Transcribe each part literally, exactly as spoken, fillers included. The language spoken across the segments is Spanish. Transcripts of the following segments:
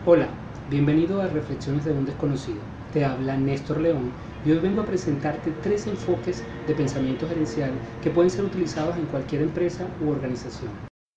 Hola, bienvenido a Reflexiones de un Desconocido. Te habla Néstor León y hoy vengo a presentarte tres enfoques de pensamiento gerencial que pueden ser utilizados en cualquier empresa u organización.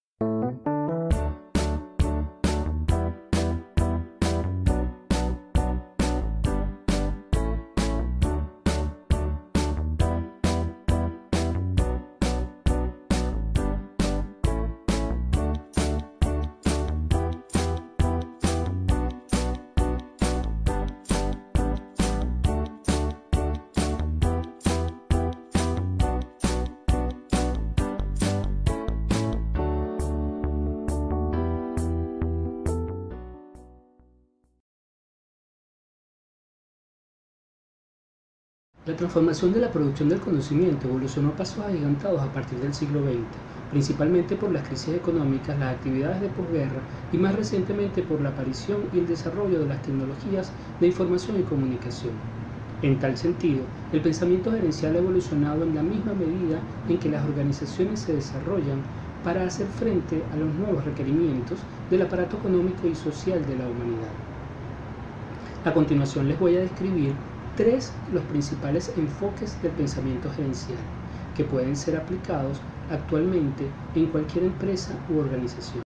La transformación de la producción del conocimiento evolucionó a pasos agigantados a partir del siglo veinte, principalmente por las crisis económicas, las actividades de posguerra y más recientemente por la aparición y el desarrollo de las tecnologías de información y comunicación. En tal sentido, el pensamiento gerencial ha evolucionado en la misma medida en que las organizaciones se desarrollan para hacer frente a los nuevos requerimientos del aparato económico y social de la humanidad. A continuación les voy a describir tres los principales enfoques del pensamiento gerencial que pueden ser aplicados actualmente en cualquier empresa u organización.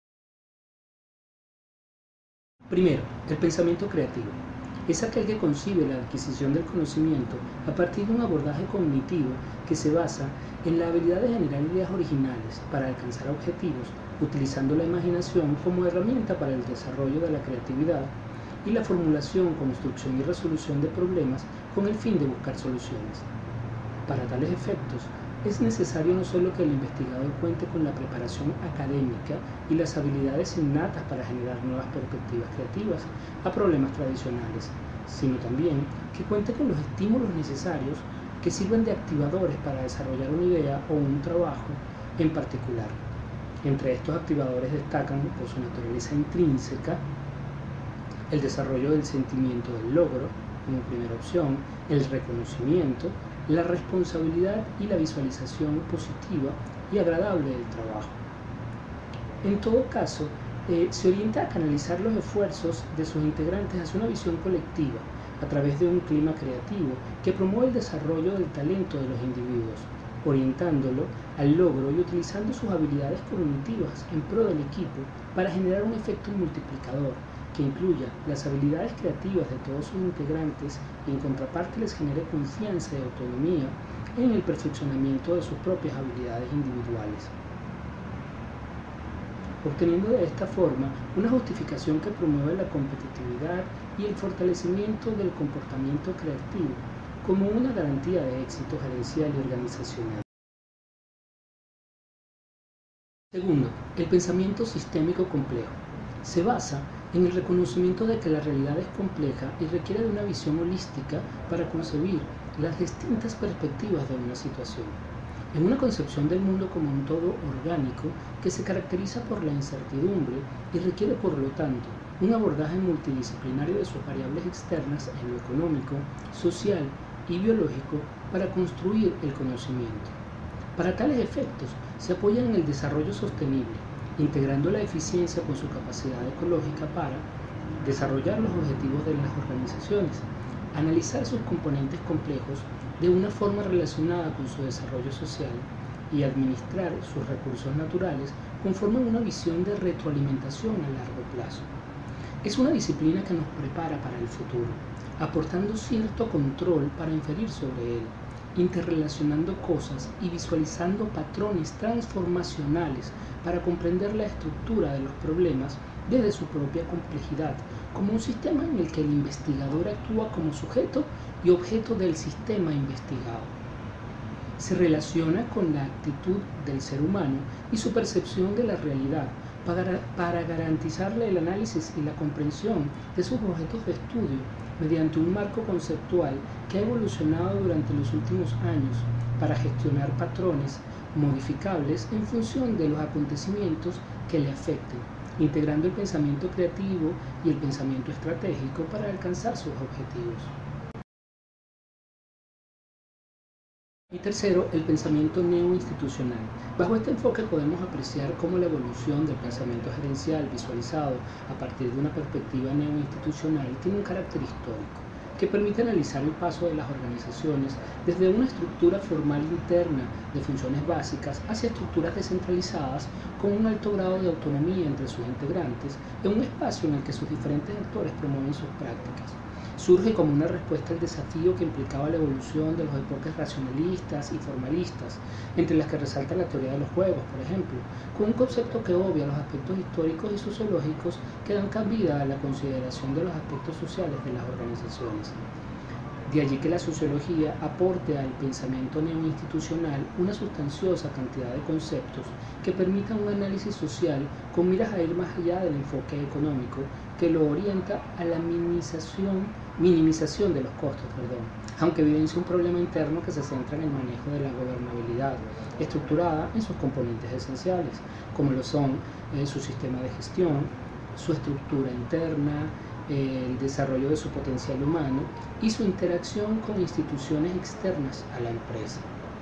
Primero, el pensamiento creativo. Es aquel que concibe la adquisición del conocimiento a partir de un abordaje cognitivo que se basa en la habilidad de generar ideas originales para alcanzar objetivos, utilizando la imaginación como herramienta para el desarrollo de la creatividad y la formulación, construcción y resolución de problemas con el fin de buscar soluciones. Para tales efectos, es necesario no solo que el investigador cuente con la preparación académica y las habilidades innatas para generar nuevas perspectivas creativas a problemas tradicionales, sino también que cuente con los estímulos necesarios que sirvan de activadores para desarrollar una idea o un trabajo en particular. Entre estos activadores destacan, por su naturaleza intrínseca, el desarrollo del sentimiento del logro, como primera opción, el reconocimiento, la responsabilidad y la visualización positiva y agradable del trabajo. En todo caso, eh, se orienta a canalizar los esfuerzos de sus integrantes hacia una visión colectiva, a través de un clima creativo que promueve el desarrollo del talento de los individuos, orientándolo al logro y utilizando sus habilidades cognitivas en pro del equipo para generar un efecto multiplicador que incluya las habilidades creativas de todos sus integrantes y en contraparte les genere confianza y autonomía en el perfeccionamiento de sus propias habilidades individuales, obteniendo de esta forma una justificación que promueve la competitividad y el fortalecimiento del comportamiento creativo como una garantía de éxito gerencial y organizacional. Segundo, el pensamiento sistémico complejo. Se basa en el reconocimiento de que la realidad es compleja y requiere de una visión holística para concebir las distintas perspectivas de una situación. En una concepción del mundo como un todo orgánico que se caracteriza por la incertidumbre y requiere, por lo tanto, un abordaje multidisciplinario de sus variables externas en lo económico, social y biológico para construir el conocimiento. Para tales efectos, se apoya en el desarrollo sostenible, integrando la eficiencia con su capacidad ecológica para desarrollar los objetivos de las organizaciones, analizar sus componentes complejos de una forma relacionada con su desarrollo social y administrar sus recursos naturales conforme a una visión de retroalimentación a largo plazo. Es una disciplina que nos prepara para el futuro, aportando cierto control para inferir sobre él, interrelacionando cosas y visualizando patrones transformacionales para comprender la estructura de los problemas desde su propia complejidad, como un sistema en el que el investigador actúa como sujeto y objeto del sistema investigado. Se relaciona con la actitud del ser humano y su percepción de la realidad para, para garantizarle el análisis y la comprensión de sus objetos de estudio mediante un marco conceptual que ha evolucionado durante los últimos años para gestionar patrones modificables en función de los acontecimientos que le afecten, integrando el pensamiento creativo y el pensamiento estratégico para alcanzar sus objetivos. Y tercero, el pensamiento neoinstitucional. Bajo este enfoque podemos apreciar cómo la evolución del pensamiento gerencial visualizado a partir de una perspectiva neoinstitucional tiene un carácter histórico, que permite analizar el paso de las organizaciones desde una estructura formal interna de funciones básicas hacia estructuras descentralizadas con un alto grado de autonomía entre sus integrantes en un espacio en el que sus diferentes actores promueven sus prácticas. Surge como una respuesta al desafío que implicaba la evolución de los enfoques racionalistas y formalistas, entre las que resalta la teoría de los juegos, por ejemplo, con un concepto que obvia los aspectos históricos y sociológicos que dan cabida a la consideración de los aspectos sociales de las organizaciones. De allí que la sociología aporte al pensamiento neoinstitucional una sustanciosa cantidad de conceptos que permitan un análisis social con miras a ir más allá del enfoque económico, que lo orienta a la minimización, minimización de los costos, perdón, aunque evidencia un problema interno que se centra en el manejo de la gobernabilidad, estructurada en sus componentes esenciales, como lo son eh, su sistema de gestión, su estructura interna, el desarrollo de su potencial humano y su interacción con instituciones externas a la empresa.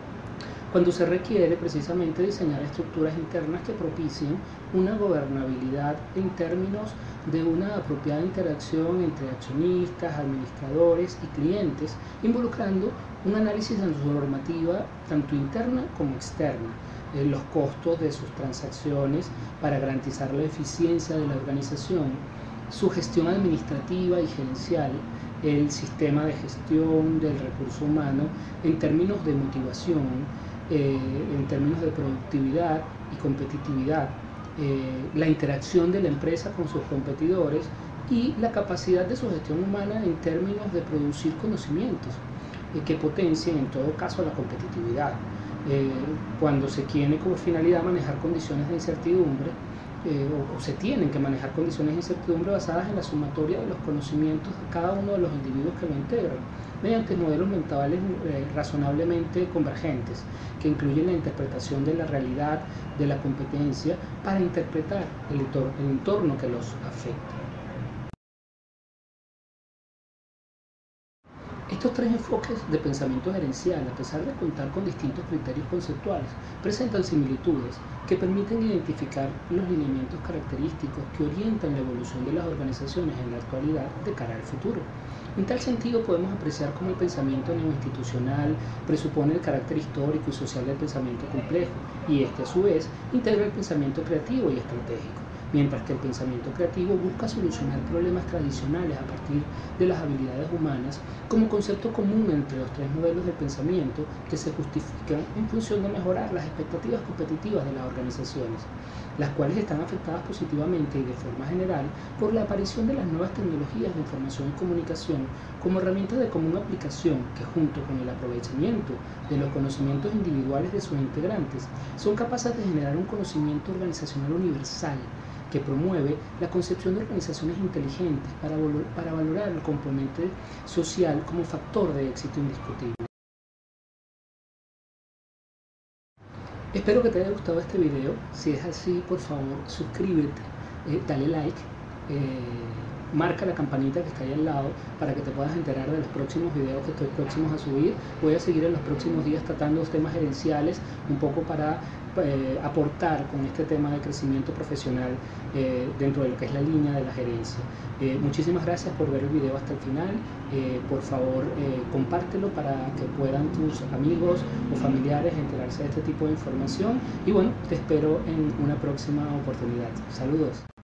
Cuando se requiere precisamente diseñar estructuras internas que propicien una gobernabilidad en términos de una apropiada interacción entre accionistas, administradores y clientes, involucrando un análisis de su normativa tanto interna como externa, eh, los costos de sus transacciones para garantizar la eficiencia de la organización, su gestión administrativa y gerencial, el sistema de gestión del recurso humano en términos de motivación, eh, en términos de productividad y competitividad, eh, la interacción de la empresa con sus competidores y la capacidad de su gestión humana en términos de producir conocimientos eh, que potencien en todo caso la competitividad. Eh, cuando se tiene como finalidad manejar condiciones de incertidumbre, Eh, o, o se tienen que manejar condiciones de incertidumbre basadas en la sumatoria de los conocimientos de cada uno de los individuos que lo integran, mediante modelos mentales eh, razonablemente convergentes, que incluyen la interpretación de la realidad, de la competencia, para interpretar el entorno, el entorno que los afecta. Estos tres enfoques de pensamiento gerencial, a pesar de contar con distintos criterios conceptuales, presentan similitudes que permiten identificar los lineamientos característicos que orientan la evolución de las organizaciones en la actualidad de cara al futuro. En tal sentido, podemos apreciar cómo el pensamiento neoinstitucional presupone el carácter histórico y social del pensamiento complejo, y este, a su vez, integra el pensamiento creativo y estratégico, mientras que el pensamiento creativo busca solucionar problemas tradicionales a partir de las habilidades humanas como concepto común entre los tres modelos de pensamiento que se justifican en función de mejorar las expectativas competitivas de las organizaciones, las cuales están afectadas positivamente y de forma general por la aparición de las nuevas tecnologías de información y comunicación como herramientas de común aplicación que, junto con el aprovechamiento de los conocimientos individuales de sus integrantes, son capaces de generar un conocimiento organizacional universal que promueve la concepción de organizaciones inteligentes para, para valorar el componente social como factor de éxito indiscutible. Espero que te haya gustado este video. Si es así, por favor, suscríbete, eh, dale like, eh, marca la campanita que está ahí al lado para que te puedas enterar de los próximos videos que estoy próximos a subir. Voy a seguir en los próximos días tratando los temas gerenciales, un poco para eh, aportar con este tema de crecimiento profesional eh, dentro de lo que es la línea de la gerencia. Eh, muchísimas gracias por ver el video hasta el final. Eh, por favor, eh, compártelo para que puedan tus amigos o familiares enterarse de este tipo de información. Y bueno, te espero en una próxima oportunidad. Saludos.